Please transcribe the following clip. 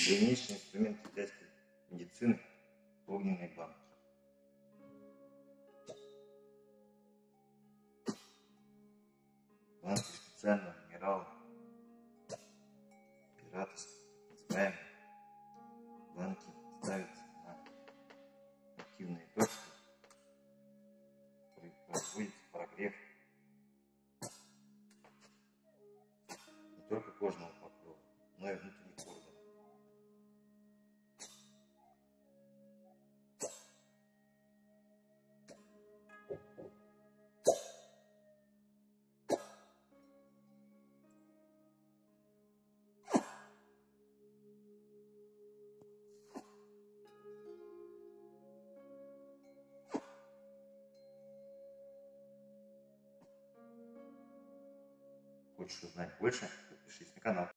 древнейший инструмент китайской медицины – огненные банки. Банки специального минерала, пиратовские, называемые. Банки ставятся на активные точки, производится прогрев не только кожного покрова, но и внутренних органов. Хочешь узнать больше? Подпишись на канал.